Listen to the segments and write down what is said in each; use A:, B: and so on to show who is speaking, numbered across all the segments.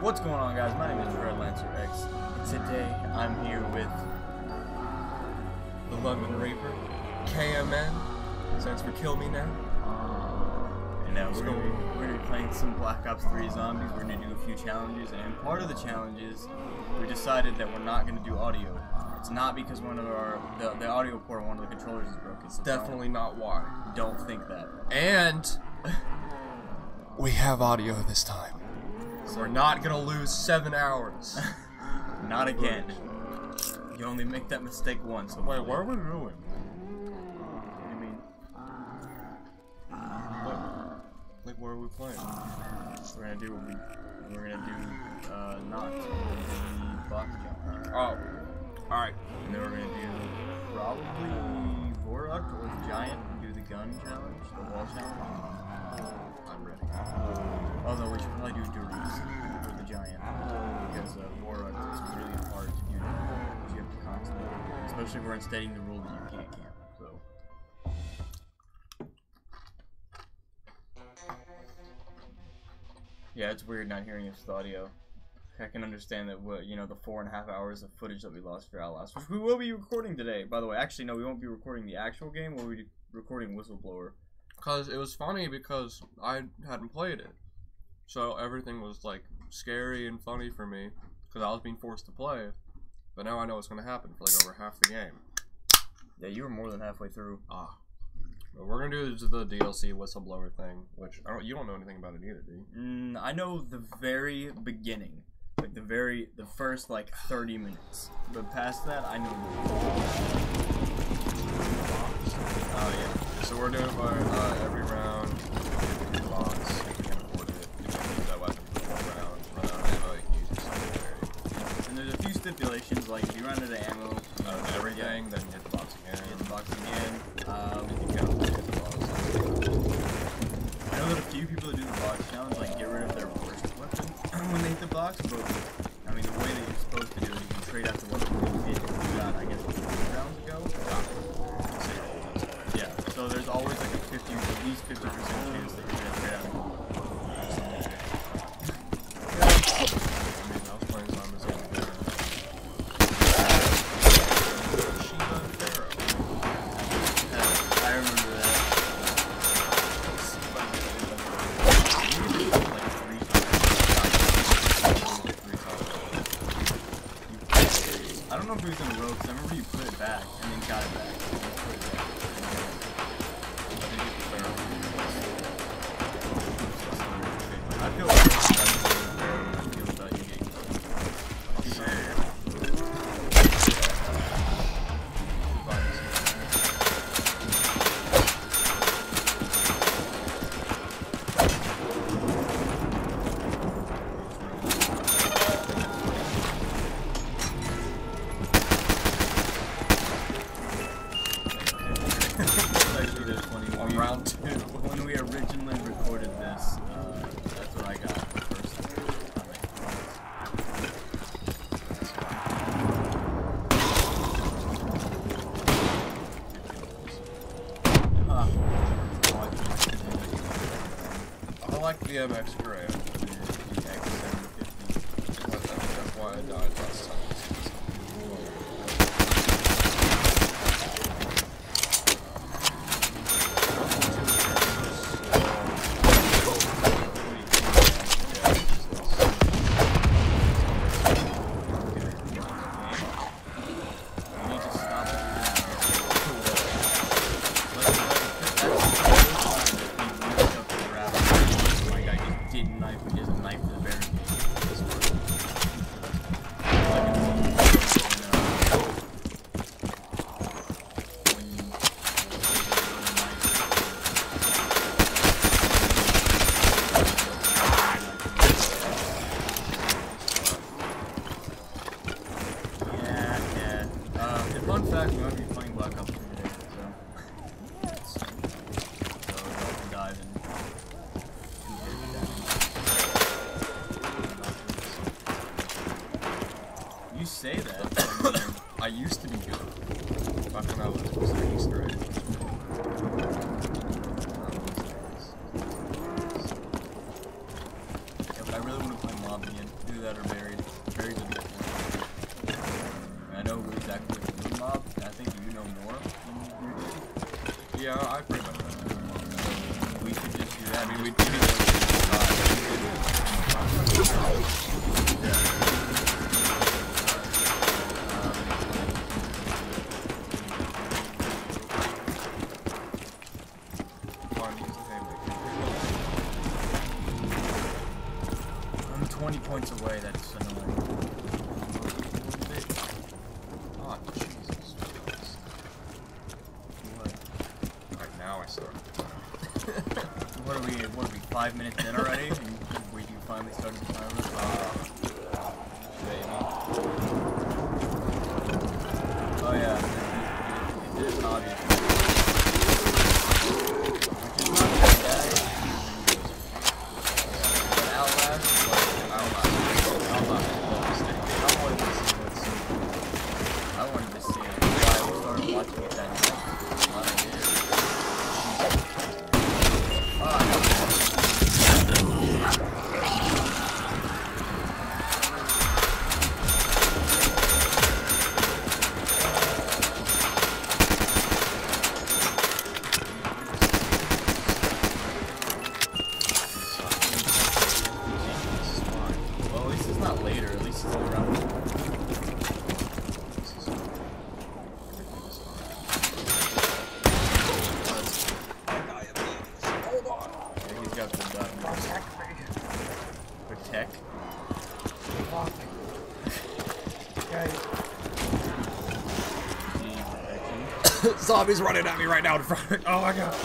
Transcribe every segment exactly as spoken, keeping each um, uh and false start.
A: What's going on, guys? My name is Redlancer X. Today I'm here with
B: the London Reaper, K M N, stands for Kill Me Now.
A: And now we're gonna, be, we're gonna be playing some Black Ops three Zombies. We're gonna do a few challenges, and part of the challenges, we decided that we're not gonna do audio. It's not because one of our the, the audio port on one of the controllers is broken.
B: It's definitely not why.
A: Don't think that.
B: And we have audio this time. So we're not gonna lose seven hours.
A: Not again. You only make that mistake once.
B: Wait, what are we doing?
A: What do you mean?
B: What? Like, what are we playing?
A: We're gonna do. We're gonna do uh, not the box jump.
B: Oh, all right.
A: And then we're gonna do probably Vorok or Giant and do the gun challenge, the wall challenge. I'm ready. Although we should probably do Doritos for the Giant because uh, Vorok is really hard to do that. You have to constantly, especially if we're instating the rule that you can't camp. So. Yeah, it's weird not hearing this audio. I can understand that, you know, the four and a half hours of footage that we lost for Outlast, which we will be recording today, by the way. Actually, no, we won't be recording the actual game. We'll be recording Whistleblower.
B: Because it was funny because I hadn't played it. So everything was, like, scary and funny for me. Because I was being forced to play. But now I know what's going to happen for, like, over half the game.
A: Yeah, you were more than halfway through.
B: Ah. But we're going to do the D L C Whistleblower thing, which I don't, you don't know anything about it either, do you?
A: Mm, I know the very beginning. Like the very, the first like thirty minutes, but past that, I know.
B: Oh yeah. So we're doing our uh, every round box if we can afford it. You can use that weapon for one round. Run out of ammo, you can use your secondary.
A: And there's a few stipulations, like if you run out of ammo,
B: uh, and everything, then hit the box again.
A: Hit the box again. Um,
B: if you can't hit the box.
A: I know that a few people that do the box challenge like get rid of their worst weapon when they hit the box, but I mean the way that you're supposed to do it, you can trade out the weapon that you hit and you got, I guess, two rounds ago. Yeah, so there's always like a fifty, at least fifty percent chance that you're gonna trade out.
B: Yeah. I mean, I was playing zombies over there. Shiva and Pharaoh.
A: Yeah, I remember that. I don't know if it was in a row, because I remember you put it back, and then got it back, and then put it back. I feel like I feel about you getting
B: On round two.
A: When we originally recorded this, uh, that's what I got the first time.
B: I like the M X Gray.
A: The X seven fifty.
B: That's why I died last time.
A: Fun fact, we might be playing Black Ops three today, so... So, we can dive in. You say that, but I mean,
B: I used to be good. Back when I was was an Easter egg.
A: Yeah, but I really want to My mob again. Either that or buried. Buried a bit more. I know exactly what the mob. I think you know more than you do.
B: Yeah, I pretty much know.
A: We should just do that.
B: I mean, we
A: just
B: do.
A: I'm twenty points away, that's annoying.
B: Oh, Jesus Christ.
A: What?
B: Alright, now I start.
A: What are we, what are we, five minutes in already? And we can finally start the timer? Uh,
B: Maybe.
A: oh yeah, it is obvious. Which is not that bad. But Outlast is like, I'm not, I'm not, I wanted to see what's, I wanted to see why we started watching it that night. Glad I did. Oh, I know. Well, at least it's not later. At least it's around. Yeah, he's got the gun. Protect.
B: Zombies running at me right now in front of me. Oh my god.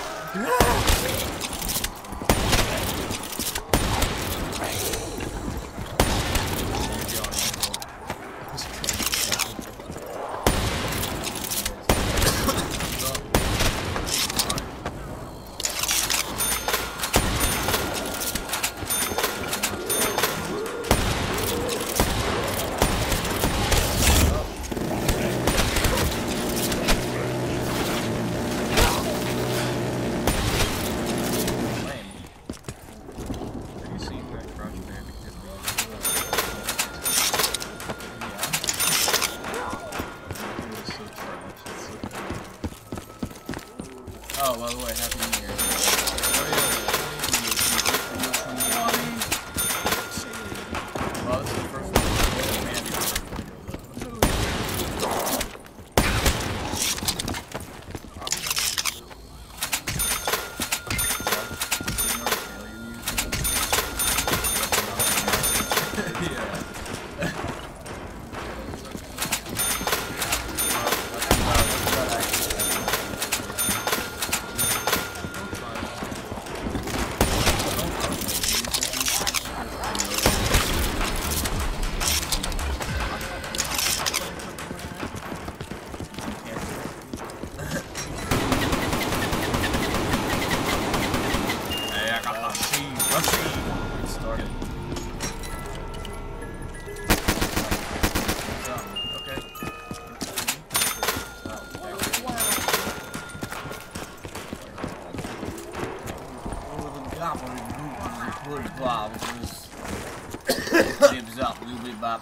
A: Oh, by the way, happy New Year. Well, this is the first one. Man, Zips up, loobie bop.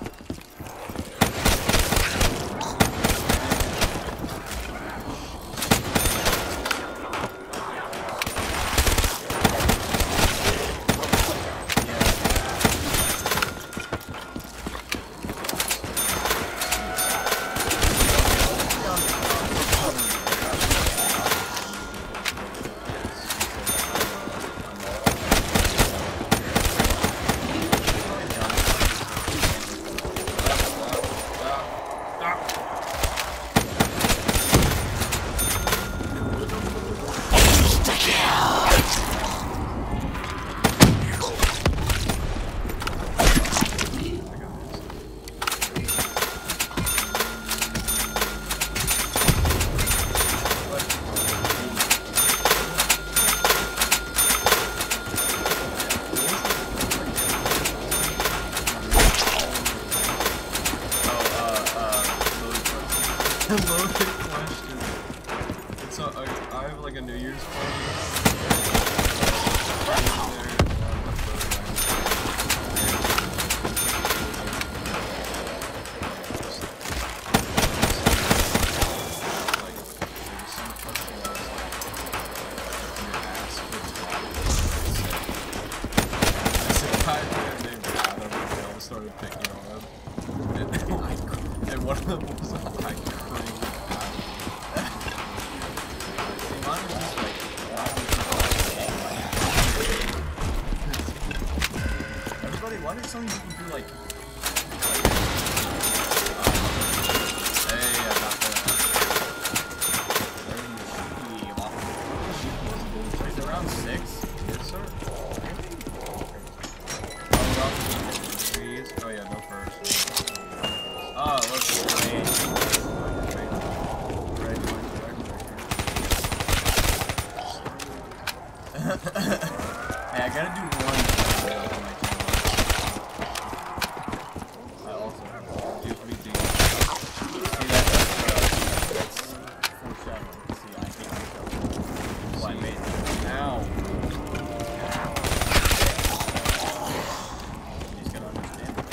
B: Loaded question. It's a, I, I have like a New Year's party. started picking on them. And, and one of them was I creamed.
A: See, mine was just like, everybody, why did some people do like,
B: Hey, I got that.
A: is it around six?
B: Yes, sir. Oh yeah, no first.
A: Oh, look, man. Hey, I gotta do one on my channel. I also have two three D. See that? That's, uh, that's foreshadowing. See, I hate myself. Oh, I made it. Ow. You just gotta understand it.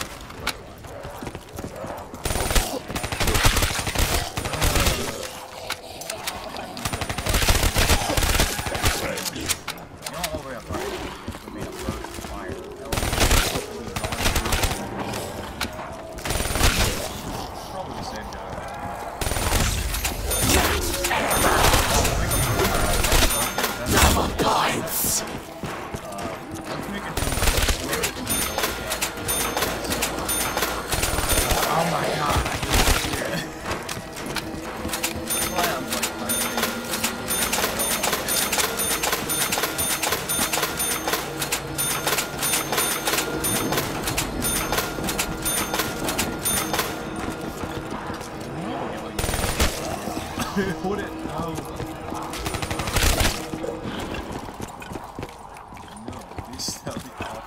B: Put it. No. No, you sell the off.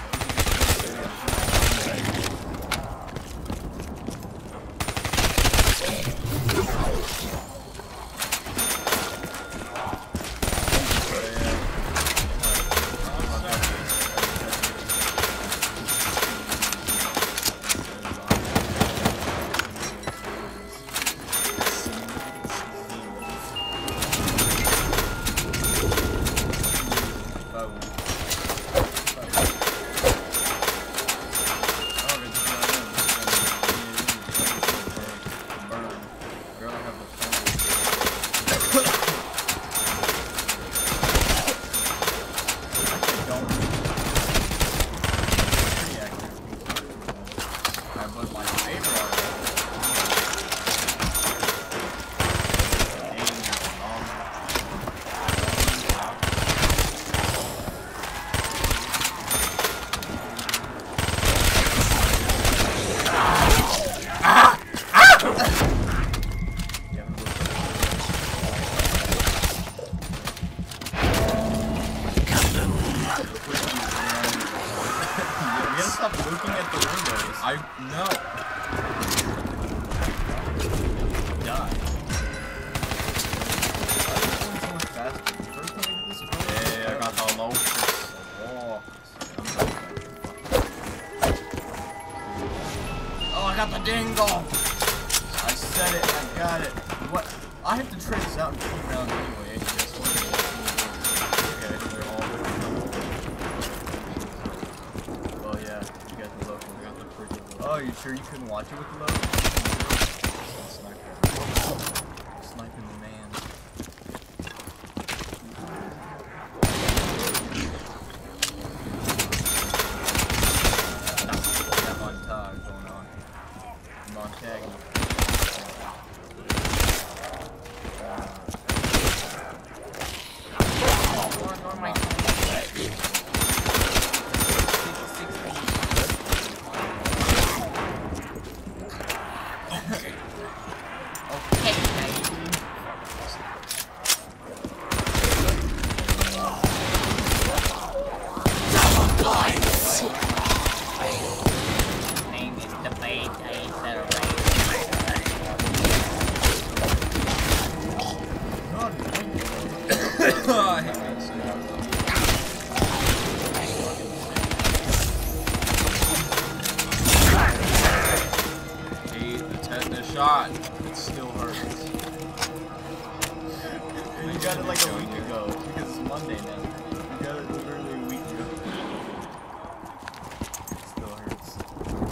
A: Stop looking at the windows.
B: I no.
A: Die. So much faster. First time we did this, bro.
B: Yeah, I got the low.
A: Oh, I got the dingle. I said it. I got it. What? I have to trade this out in two rounds anyway. Guess what? Okay, they're all. Oh yeah, you got the low. You got the pretty low. Oh, you sure you couldn't watch it with the low? Sniper. Sniping the man. Got montage going on. I'm on tagging.
B: Shot. It still hurts.
A: You got it like a week ago because it's Monday now. You got it literally a week ago. It still hurts.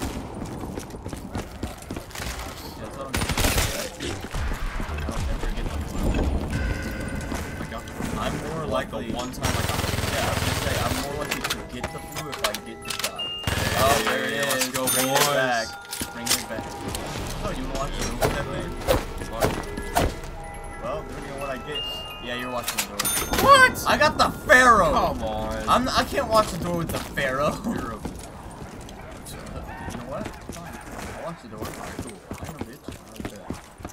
A: likely.
B: the one time I got the flu.
A: Yeah, I was gonna say I'm more likely to get the flu if I get the shot.
B: Hey,
A: Oh, there it
B: let's
A: is.
B: go,
A: Bring
B: boys.
A: it back. Bring it back. Oh, you wanna watch the movie that way?
B: What?
A: Well, depending on what I get. Yeah, you're watching the door.
B: What?
A: I got the Pharaoh.
B: Come on.
A: I'm. I can't watch the door with the Pharaoh.
B: You're a...
A: You know what? Fine. I'll watch the door. Alright, cool. I'm a bitch. Okay.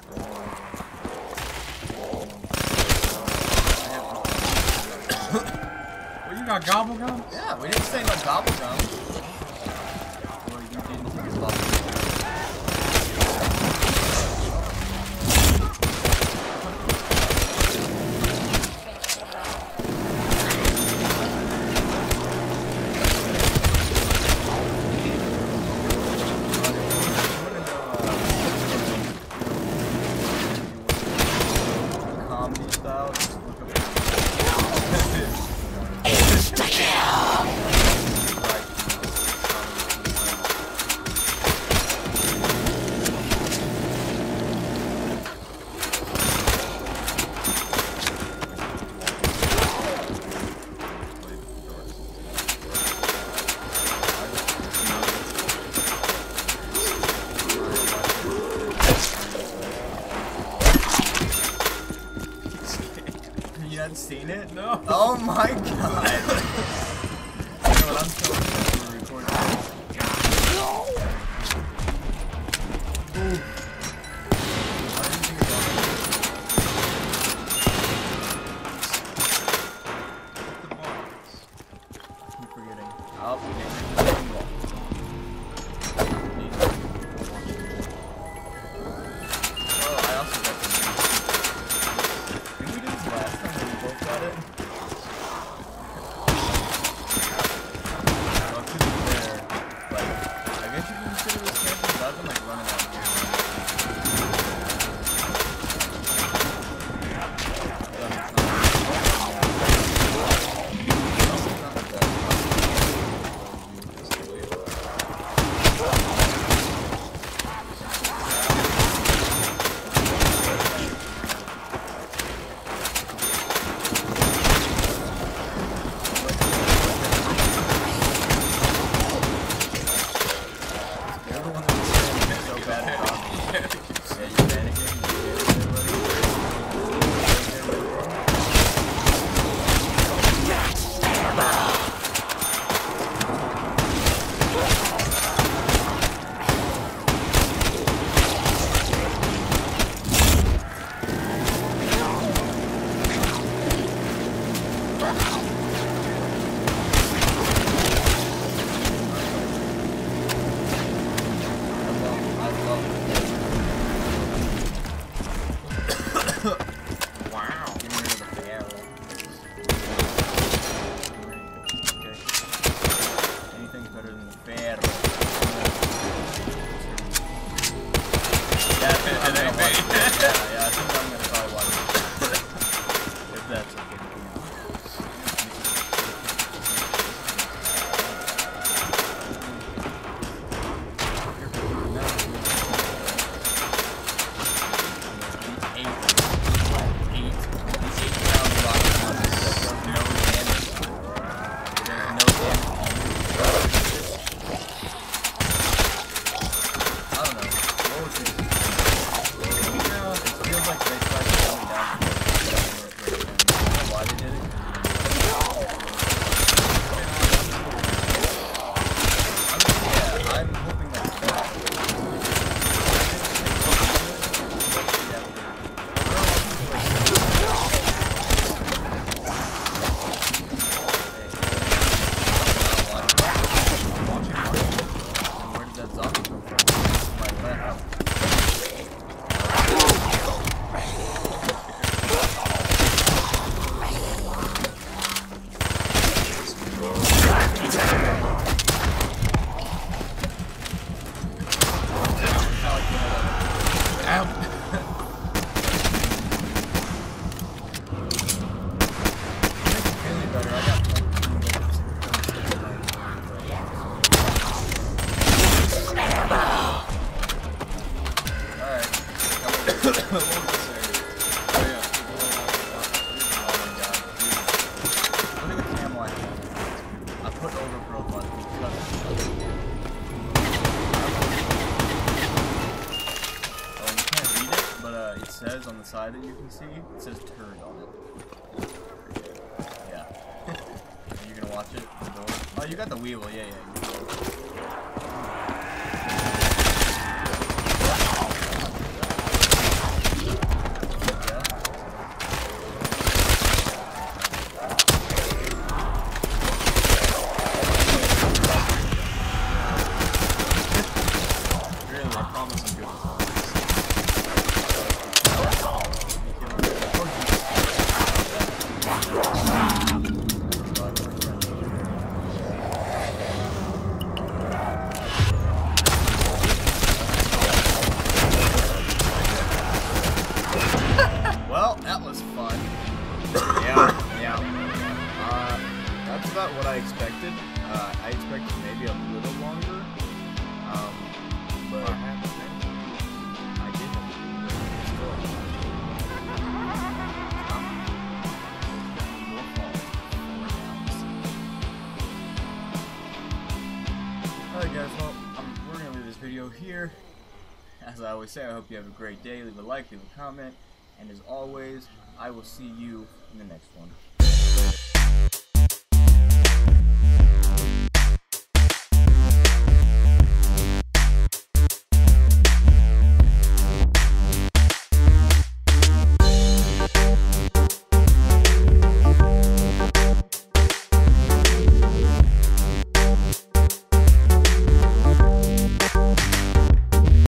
B: Well, you got gobble gum?
A: Yeah, we didn't say no gobble gum. Well, you didn't take his gobble gum. You hadn't seen it?
B: No.
A: Oh my god. You know what, I'm so upset we were recording this. Ooh. I didn't think about
B: The box.
A: it. Keep forgetting. Oh, okay. Oh, I also got this. Did we do this last time when we both got it? Well, to be fair, like, I guess you can consider this camping, but I've been like running out here. on the side that you can see, it says turd on it. Yeah. Are you gonna watch it? The door? Oh, you got the wheel. Yeah, yeah. Well, that was fun. Yeah, yeah. Uh, that's about what I expected. Uh, I expected maybe a little longer. Um, but I didn't. Alright guys, well, um, we're gonna leave this video here. As I always say, I hope you have a great day. Leave a like, leave a comment. And as always, I will see you in the next one.